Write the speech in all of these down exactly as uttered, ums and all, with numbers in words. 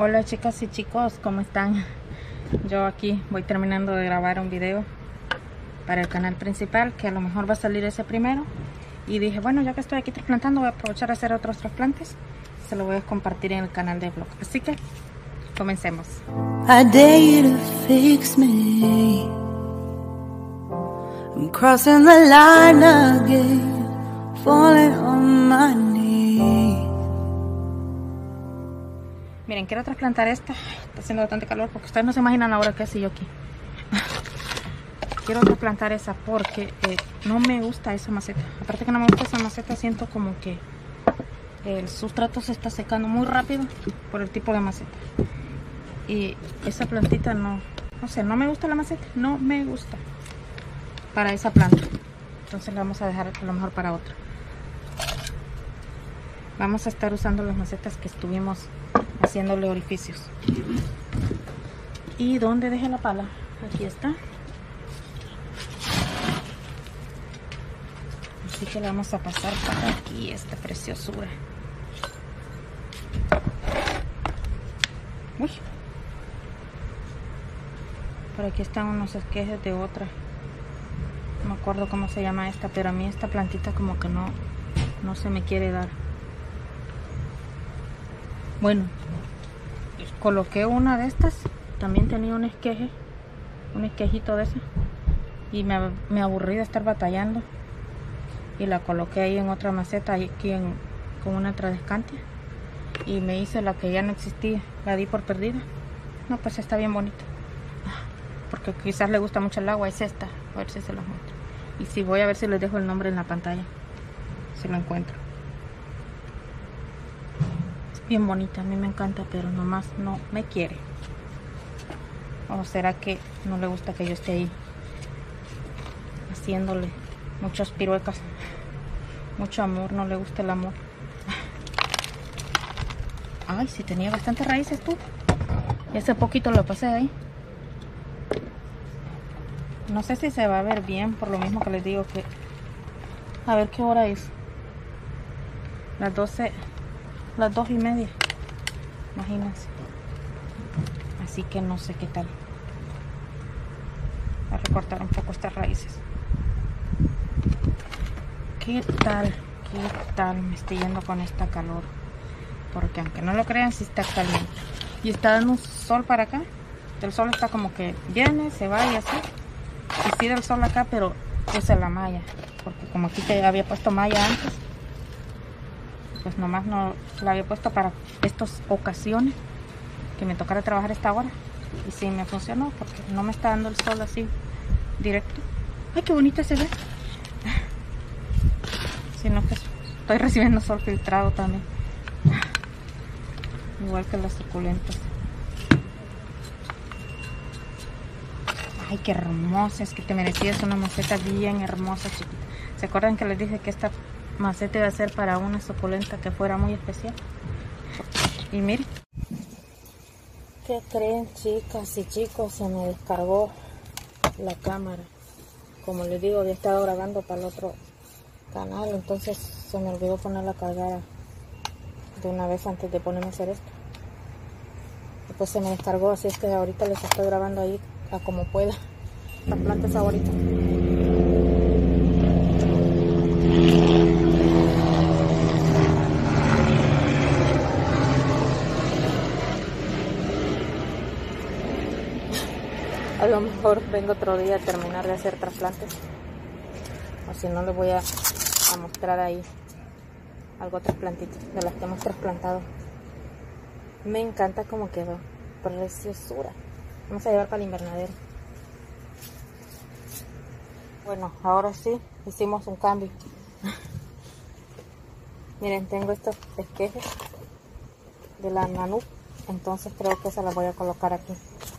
Hola chicas y chicos, ¿cómo están? Yo aquí voy terminando de grabar un video para el canal principal, que a lo mejor va a salir ese primero. Y dije, bueno, ya que estoy aquí trasplantando, voy a aprovechar a hacer otros trasplantes. Se lo voy a compartir en el canal de vlog. Así que, comencemos. I dare you to fix me. I'm crossing the line again, falling on my knees. Miren, quiero trasplantar esta. Está haciendo bastante calor porque ustedes no se imaginan ahora qué hace yo aquí. Quiero trasplantar esa porque eh, no me gusta esa maceta. Aparte que no me gusta esa maceta, siento como que el sustrato se está secando muy rápido por el tipo de maceta. Y esa plantita no, no sé, no me gusta la maceta. No me gusta para esa planta. Entonces la vamos a dejar a lo mejor para otra. Vamos a estar usando las macetas que estuvimos haciéndole orificios. ¿Y dónde dejé la pala? Aquí está. Así que le vamos a pasar para aquí esta preciosura. Uy. Por aquí están unos esquejes de otra. No me acuerdo cómo se llama esta, pero a mí esta plantita como que no, no se me quiere dar. Bueno, coloqué una de estas. También tenía un esqueje, un esquejito de ese. Y me, me aburrí de estar batallando. Y la coloqué ahí en otra maceta, aquí en, con una tradescantia. Y me hice la que ya no existía. La di por perdida. No, pues está bien bonita. Porque quizás le gusta mucho el agua. Es esta. A ver si se los muestro. Y si voy a ver si les dejo el nombre en la pantalla. Si lo encuentro. Es bien bonita. A mí me encanta, pero nomás no me quiere. ¿O será que no le gusta que yo esté ahí haciéndole muchos piruecas? Mucho amor, no le gusta el amor. Ay, si tenía bastantes raíces tú. Y hace poquito lo pasé ahí. No sé si se va a ver bien, por lo mismo que les digo que... A ver qué hora es. Las doce, las dos y media. Imagínense. Así que no sé qué tal. Voy a recortar un poco estas raíces. ¿Qué tal? ¿Qué tal me estoy yendo con esta calor? Porque aunque no lo crean, sí está caliente. Y está dando un sol para acá. El sol está como que viene, se va y así. Y sí da el sol acá, pero puse la malla. Porque como aquí te había puesto malla antes, pues nomás no la había puesto para estas ocasiones que me tocara trabajar esta hora. Y sí me funcionó porque no me está dando el sol así directo. Ay, qué bonita se ve. Sino que estoy recibiendo sol filtrado también. Igual que las suculentas. Ay, qué hermosa. Es que te merecías una maceta bien hermosa, chiquita. ¿Se acuerdan que les dije que esta maceta iba a ser para una suculenta que fuera muy especial? Y miren. ¿Qué creen, chicas y chicos? Se me descargó la cámara. Como les digo, había estado grabando para el otro canal, entonces se me olvidó ponerla cargada de una vez antes de ponerme a hacer esto. Después se me descargó, así es que ahorita les estoy grabando ahí a como pueda. Las plantas favoritas. A lo mejor vengo otro día a terminar de hacer trasplantes. O si no, les voy a, a mostrar ahí algo otras plantitas de las que hemos trasplantado. Me encanta cómo quedó. Preciosura. Vamos a llevar para el invernadero. Bueno, ahora sí hicimos un cambio. Miren, tengo estos esquejes de la Nanuk. Entonces creo que esa la voy a colocar aquí.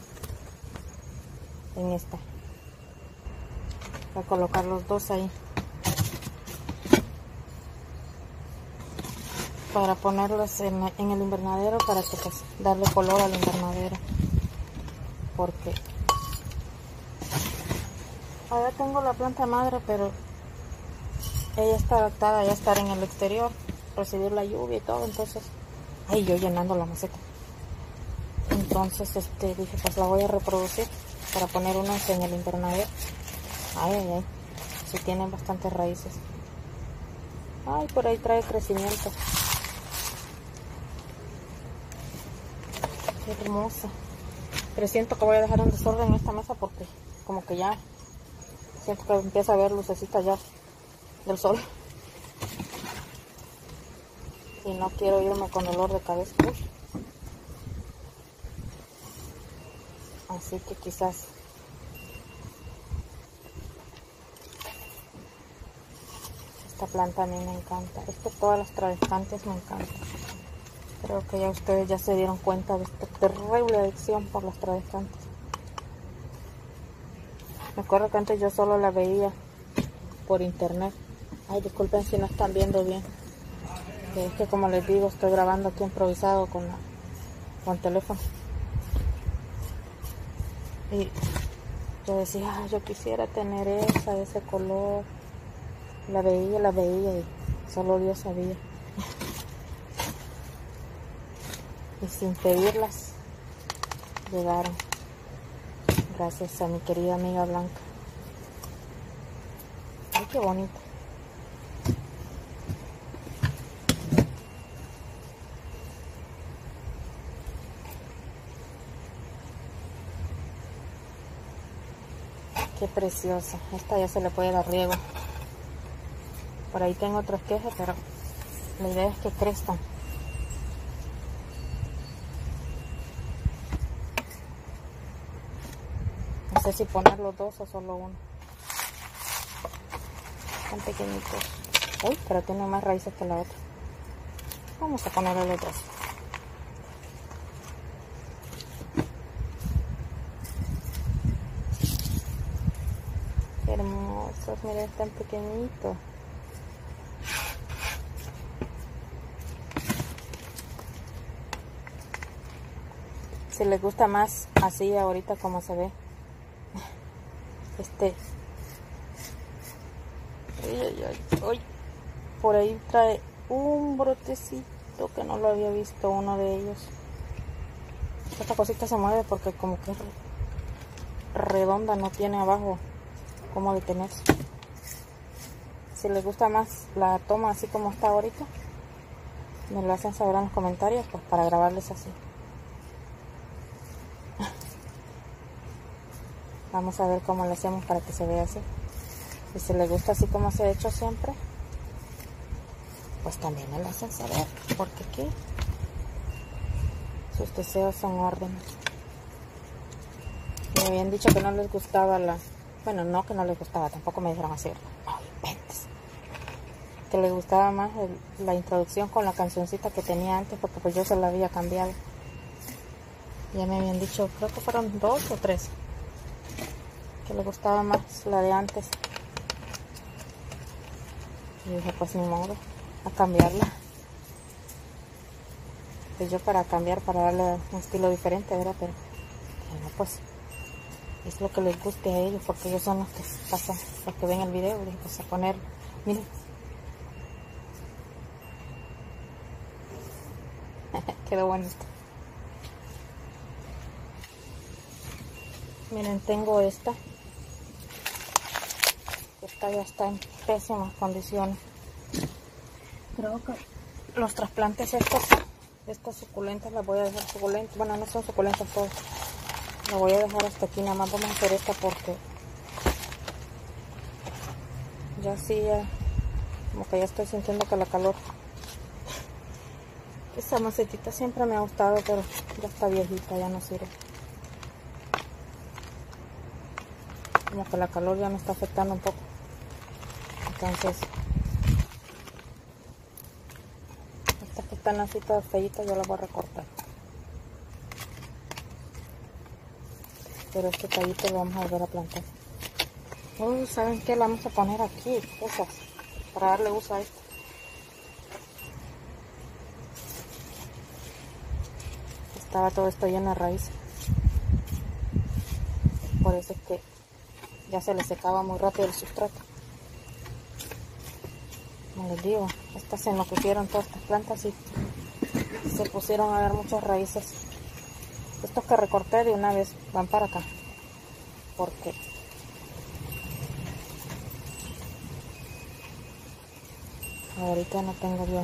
En esta. Voy a colocar los dos ahí. Para ponerlos en, en el invernadero, para que pues darle color al invernadero. Porque ahora tengo la planta madre, pero ella está adaptada ya a estar en el exterior, recibir la lluvia y todo. Entonces, ay, yo llenando la maceta. Entonces este dije, pues la voy a reproducir para poner unas en el invernadero. Ay, ay, ay. Sí tienen bastantes raíces. Ay, por ahí trae crecimiento. Qué hermosa. Pero siento que voy a dejar un desorden en esta mesa porque como que ya siento que empieza a ver lucecita ya del sol. Y no quiero irme con dolor de cabeza. Uy. Así que quizás esta planta a mí me encanta. Es que todas las travestantes me encantan. Creo que ya ustedes ya se dieron cuenta de esta terrible adicción por las travestantes. Me acuerdo que antes yo solo la veía por internet. Ay, disculpen si no están viendo bien. Que es que como les digo, estoy grabando aquí improvisado con, la, con el teléfono. Y yo decía, ay, yo quisiera tener esa, ese color. La veía, la veía y solo Dios sabía. Y sin pedirlas, llegaron. Gracias a mi querida amiga Blanca. Ay, qué bonito. Qué preciosa. Esta ya se le puede dar riego. Por ahí tengo otros quejes, pero la idea es que crezcan. No sé si poner los dos o solo uno. Están pequeñitos. Uy, pero tiene más raíces que la otra. Vamos a ponerle los dos. Qué hermosos, miren, están pequeñitos. Si les gusta más así ahorita como se ve. Este. Ay, ay, ay, ay. Por ahí trae un brotecito que no lo había visto, uno de ellos. Esta cosita se mueve porque como que es redonda, no tiene abajo cómo detenerse. Si les gusta más la toma así como está ahorita, me lo hacen saber en los comentarios, pues para grabarles así. Vamos a ver cómo lo hacemos para que se vea así. Y si les gusta así como se ha hecho siempre, pues también me lo hacen saber. Porque ¿qué? Sus deseos son órdenes. Me habían dicho que no les gustaba la... Bueno, no que no les gustaba, tampoco me dijeron así. No inventes. Que les gustaba más el, la introducción con la cancioncita que tenía antes, porque pues yo se la había cambiado. Ya me habían dicho, creo que fueron dos o tres, que le gustaba más la de antes. Y dije, pues ni modo, a cambiarla. Pues yo para cambiar, para darle un estilo diferente, ¿verdad? Pero bueno, pues es lo que les guste a ellos, porque ellos son los que pasan, los que ven el video. Y dije, pues a poner, miren. Quedó bonito. Miren, tengo esta. Esta ya está en pésimas condiciones. Creo que los trasplantes estos, estas suculentas las voy a dejar suculentas. Bueno, no son suculentas todas. Las voy a dejar hasta aquí. Nada más vamos a hacer esta porque ya sí, ya, como que ya estoy sintiendo que la calor. Esa macetita siempre me ha gustado, pero ya está viejita, ya no sirve. Como que la calor ya me está afectando un poco. Entonces, estas que están así todas feitas yo las voy a recortar. Pero este tallito lo vamos a volver a plantar. Uy, ¿saben qué? La vamos a poner aquí, esas, para darle uso a esto. Estaba todo esto lleno de raíces. Por eso es que ya se le secaba muy rápido el sustrato. Como les digo, estas se enloquecieron todas estas plantas y se pusieron a dar muchas raíces. Estos que recorté de una vez van para acá, porque ahorita no tengo yo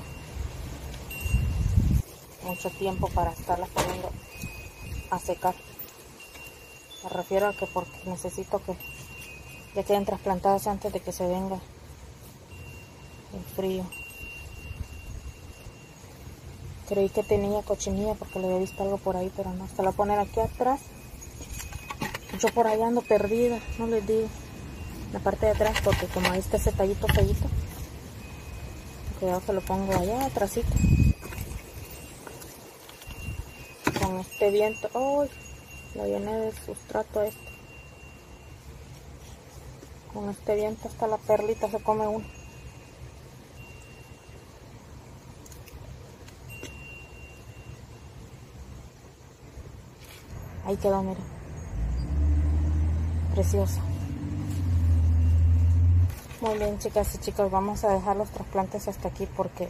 mucho tiempo para estarlas poniendo a secar. Me refiero a que porque necesito que ya queden trasplantadas antes de que se venga el frío. Creí que tenía cochinilla porque le había visto algo por ahí, pero no. Se la voy a poner aquí atrás. Yo por ahí ando perdida, no les digo. La parte de atrás, porque como ahí está ese tallito feíto, cuidado que lo pongo allá atrásito. Con este viento, ¡ay! Lo llené de sustrato este. Con este viento hasta la perlita se come uno. Ahí quedó, miren. Precioso. Muy bien, chicas y chicos, vamos a dejar los trasplantes hasta aquí porque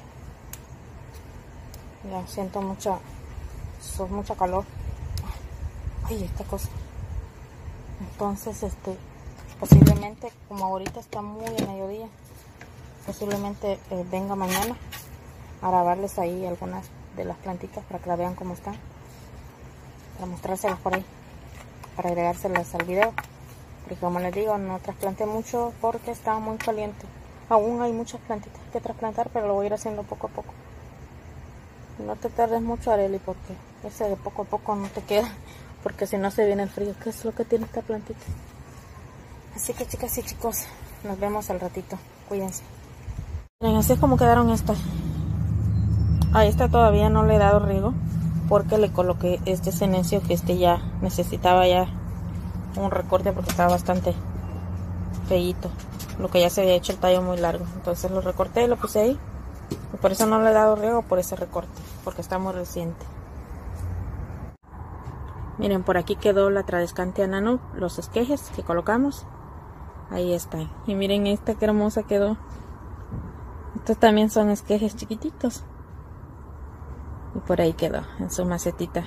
ya siento mucha, son mucha calor. Ay, esta cosa. Entonces, este, posiblemente, como ahorita está muy a mediodía, posiblemente eh, venga mañana a grabarles ahí algunas de las plantitas para que la vean cómo están. Para mostrárselas por ahí, para agregárselas al video, porque como les digo, no trasplanté mucho porque estaba muy caliente. Aún hay muchas plantitas que trasplantar, pero lo voy a ir haciendo poco a poco. No te tardes mucho, Areli, porque ese de poco a poco no te queda, porque si no se viene el frío, que es lo que tiene esta plantita. Así que, chicas y chicos, nos vemos al ratito, cuídense. Miren, así es como quedaron estas. A esta todavía no le he dado riego, porque le coloqué este senecio, que este ya necesitaba ya un recorte porque estaba bastante feíto, lo que ya se había hecho el tallo muy largo. Entonces lo recorté y lo puse ahí, y por eso no le he dado riego, por ese recorte, porque está muy reciente. Miren, por aquí quedó la Tradescantia nano, los esquejes que colocamos, ahí están. Y miren esta que hermosa quedó. Estos también son esquejes chiquititos. Y por ahí quedó, en su macetita.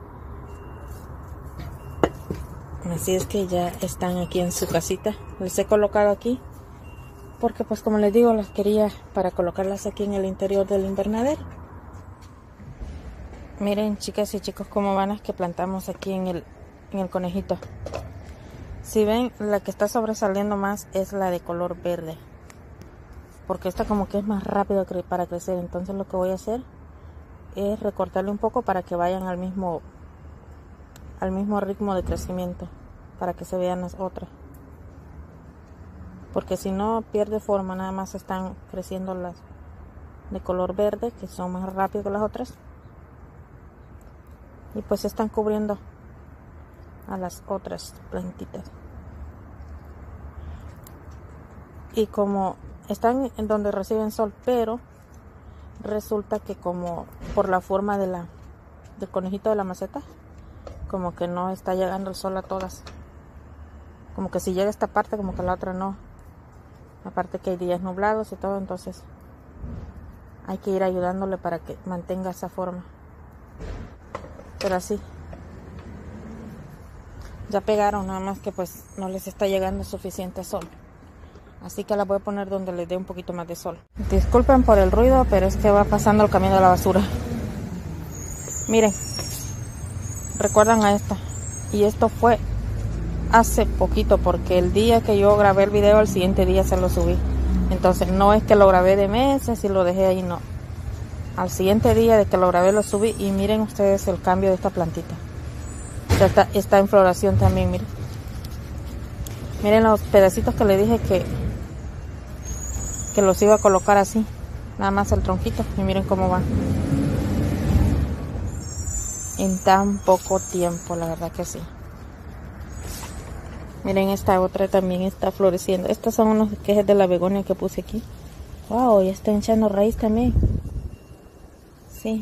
Así es que ya están aquí en su casita. Les he colocado aquí, porque pues como les digo, las quería para colocarlas aquí en el interior del invernadero. Miren, chicas y chicos, cómo van las que plantamos aquí en el, en el conejito. Si ven, la que está sobresaliendo más es la de color verde, porque esta como que es más rápido para crecer. Entonces lo que voy a hacer es recortarle un poco para que vayan al mismo al mismo ritmo de crecimiento, para que se vean las otras, porque si no pierde forma. Nada más están creciendo las de color verde, que son más rápido que las otras, y pues están cubriendo a las otras plantitas. Y como están en donde reciben sol, pero resulta que como por la forma de la del conejito de la maceta, como que no está llegando el sol a todas. Como que si llega esta parte, como que la otra no. Aparte que hay días nublados y todo, entonces hay que ir ayudándole para que mantenga esa forma. Pero así ya pegaron, nada más que pues no les está llegando suficiente sol. Así que la voy a poner donde les dé un poquito más de sol. Disculpen por el ruido, pero es que va pasando el camión de la basura. Miren, recuerdan a esta. Y esto fue hace poquito, porque el día que yo grabé el video, al siguiente día se lo subí. Entonces no es que lo grabé de meses y lo dejé ahí, no. Al siguiente día de que lo grabé lo subí, y miren ustedes el cambio de esta plantita. Está, está en floración también, miren. Miren los pedacitos que le dije que que los iba a colocar así, nada más el tronquito, y miren cómo van en tan poco tiempo, la verdad que sí. Miren, esta otra también está floreciendo. Estos son unos esquejes de la begonia que puse aquí. Wow, ya está echando raíz también. Sí.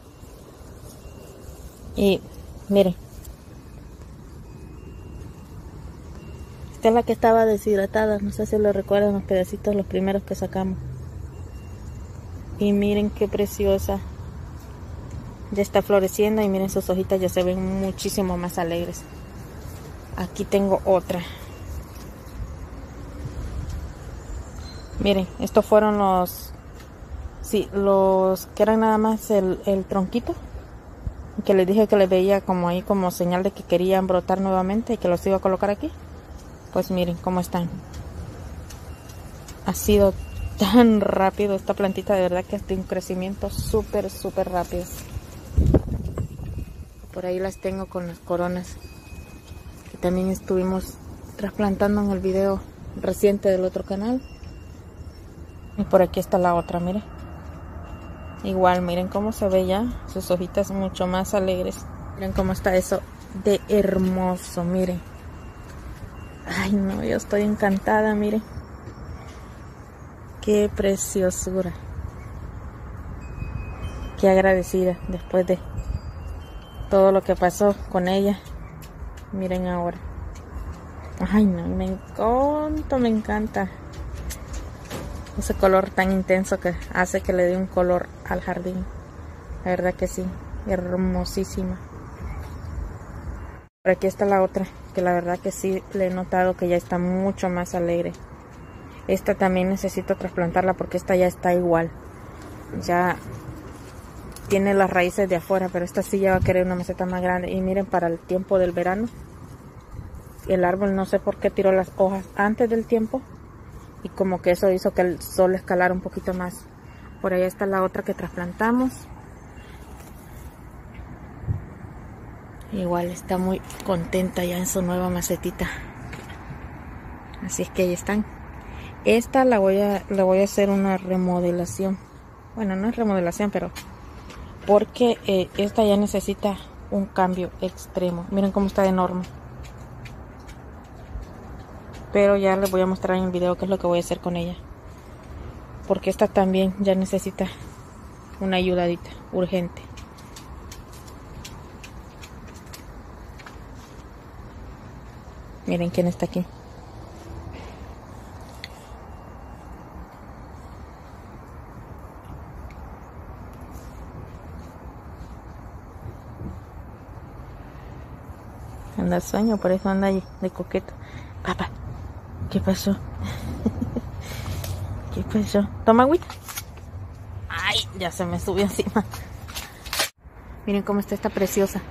Y miren, esta es la que estaba deshidratada, no sé si lo recuerdan, los pedacitos, los primeros que sacamos. Y miren qué preciosa. ya está floreciendo y miren, sus hojitas ya se ven muchísimo más alegres. Aquí tengo otra. Miren, estos fueron los, sí, los que eran nada más el, el tronquito, que les dije que les veía como ahí como señal de que querían brotar nuevamente y que los iba a colocar aquí. Pues miren cómo están. Ha sido tan rápido esta plantita, de verdad que es de un crecimiento súper súper rápido. Por ahí las tengo con las coronas que también estuvimos trasplantando en el video reciente del otro canal. Y por aquí está la otra, miren. Igual, miren cómo se ve ya, sus hojitas mucho más alegres. Miren cómo está eso de hermoso, miren. Ay no, yo estoy encantada, miren. Qué preciosura. Qué agradecida después de todo lo que pasó con ella. Miren ahora. Ay no, me encanta, me encanta. Ese color tan intenso que hace que le dé un color al jardín. La verdad que sí, hermosísima. Por aquí está la otra, que la verdad que sí le he notado que ya está mucho más alegre. Esta también necesito trasplantarla porque esta ya está igual. Ya tiene las raíces de afuera, pero esta sí ya va a querer una maceta más grande. Y miren, para el tiempo del verano, el árbol no sé por qué tiró las hojas antes del tiempo. Y como que eso hizo que el sol escalara un poquito más. Por ahí está la otra que trasplantamos. Igual está muy contenta ya en su nueva macetita. Así es que ahí están. Esta la voy a, le voy a hacer una remodelación. Bueno, no es remodelación, pero porque eh, esta ya necesita un cambio extremo. Miren cómo está de enorme. Pero ya les voy a mostrar en el video qué es lo que voy a hacer con ella. Porque esta también ya necesita una ayudadita urgente. Miren quién está aquí. Anda al sueño, por eso anda ahí de coqueto. Papá, ¿qué pasó? ¿Qué pasó? Toma agüita. Ay, ya se me subió encima. Miren cómo está esta preciosa.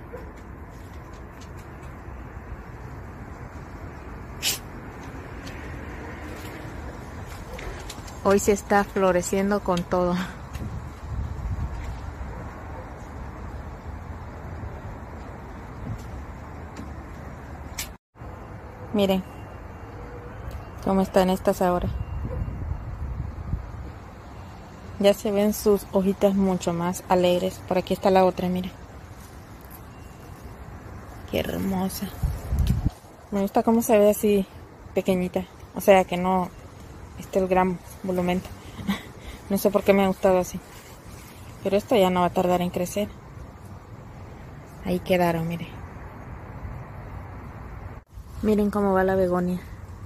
Hoy se está floreciendo con todo. Miren cómo están estas ahora. Ya se ven sus hojitas mucho más alegres. Por aquí está la otra, miren. Qué hermosa. Me gusta cómo se ve así pequeñita. O sea que no esté el gran volumen. No sé por qué me ha gustado así. Pero esto ya no va a tardar en crecer. Ahí quedaron, miren. Miren cómo va la begonia.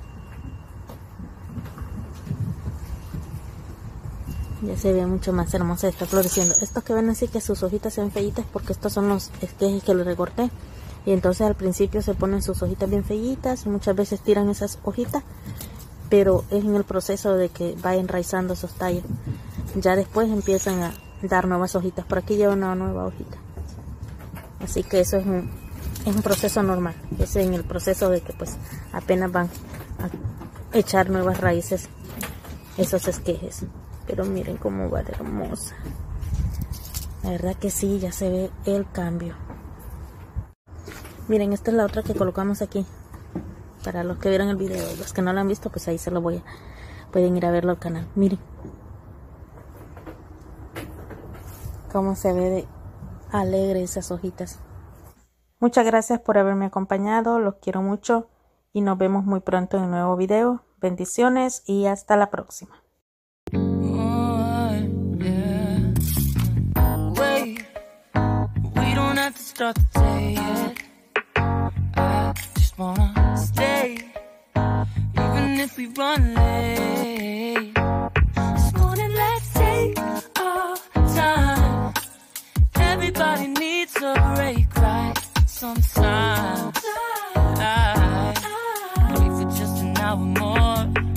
Ya se ve mucho más hermosa, está floreciendo. Estos que ven así que sus hojitas se ven feitas porque estos son los esquejes que le recorté. Y entonces al principio se ponen sus hojitas bien feitas y muchas veces tiran esas hojitas. Pero es en el proceso de que va enraizando esos tallos. Ya después empiezan a dar nuevas hojitas. Por aquí lleva una nueva hojita. Así que eso es un, es un proceso normal. Es en el proceso de que pues apenas van a echar nuevas raíces esos esquejes. Pero miren cómo va de hermosa. La verdad que sí, ya se ve el cambio. Miren, esta es la otra que colocamos aquí. Para los que vieron el video. Los que no lo han visto, pues ahí se lo voy a... Pueden ir a verlo al canal. Miren. Cómo se ve de alegre esas hojitas. Muchas gracias por haberme acompañado. Los quiero mucho. Y nos vemos muy pronto en un nuevo video. Bendiciones y hasta la próxima. Start the day yet. I just wanna stay, even if we run late. This morning, let's take our time. Everybody right sometimes. I wait for just an hour more.